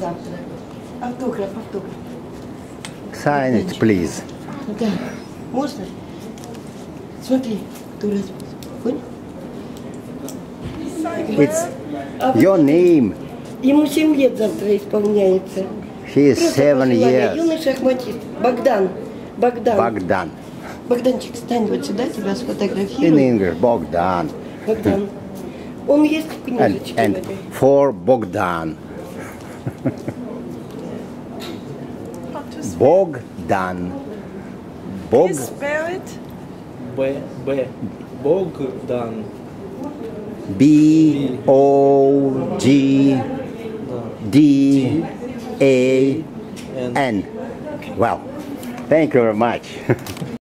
Завтра. Автограф. Sign it, please. Да. Можно? Смотри, кто расписывает. Понял? It's your name. Ему 7 лет завтра исполняется. He is Просто 7 пожелание. years. Юный шахматист. Богдан. Bogdan. Богданчик, встань вот сюда, тебя In сфотографирую. English, Bogdan. Богдан. Он есть в книжечке. And в этой. for Bogdan. Bogdan. Please spell it. Bogdan. Bogdan. Well, thank you very much.